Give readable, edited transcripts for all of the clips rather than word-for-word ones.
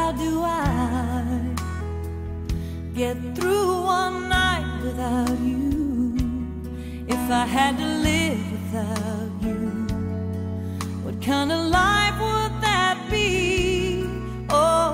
how do I get through one night without you? If I had to live without you, what kind of life would that be? Oh,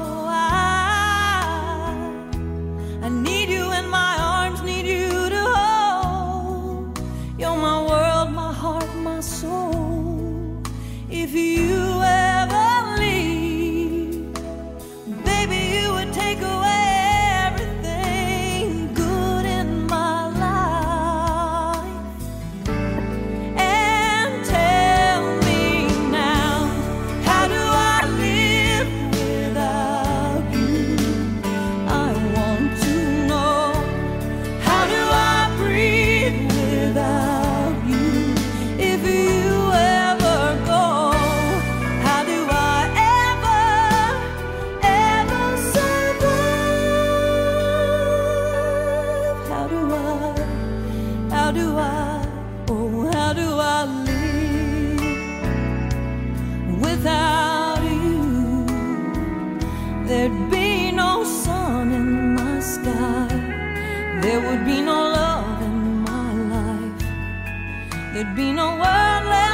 I need you in my arms, need you to hold. You're my world, my heart, my soul. If you ever leave, baby, you would take away everything good in my life. And tell me now, how do I live without you? I want to know, how do I breathe without you? If you ever go, how do I ever, ever survive? How do I, oh, how do I live without you? There'd be no sun in my sky, there would be no love in my life, there'd be no world left